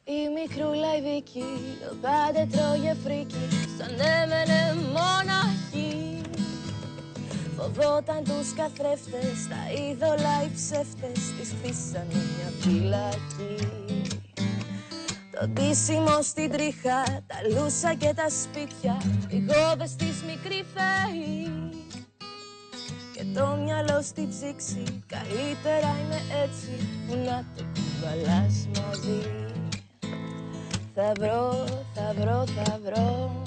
Η μικρούλα η Βίκη πάντα τρώγε φρίκι, σαν έμενε μοναχή. Φοβόταν τους καθρέφτες, τα είδωλα οι ψεύτες, τις χτίσανε μια φυλακή. Το ντύσιμο στην τρίχα, τα λούσα και τα σπίτια, οι γόβες της μικρή θεή. Και το μυαλό στην ψήξη, καλύτερα είναι έτσι, που να το κουβαλάς μαζί. Θα βρω, θα βρω, θα βρω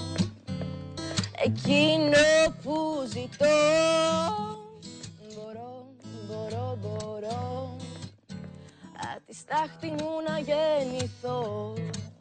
εκείνο που ζητώ. Μπορώ απ' τη στάχτη μου να γεννηθώ.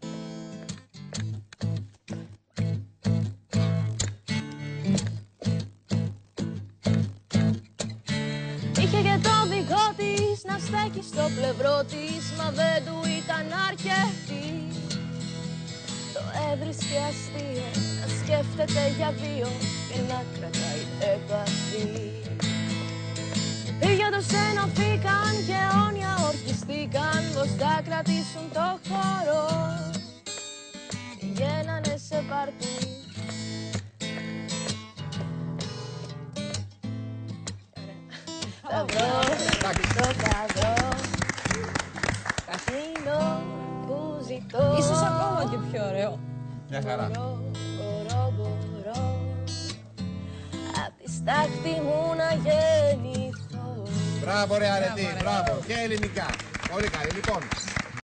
Είχε και το δικό της να στέκει στο πλευρό της, μα δεν του ήταν αρκετή. Το έβρισκε αστείο να σκέφτεται για δύο και να κρατάει επαφή. Πήγια τους ενωθήκαν και αιώνια ορκιστήκαν πως θα κρατήσουν το χώρο. Πηγαίνανε σε πάρτι. Θα βρω, θα βρω εκείνο που ζητώ. Ίσως ακόμα και πιο ωραίο. Μια χαρά. Μπορώ απ' τη στάχτη μου να γεννηθώ. Μπράβο ρε αρετή, μπράβο. Και ελληνικά. Πολύ καλή. Λοιπόν,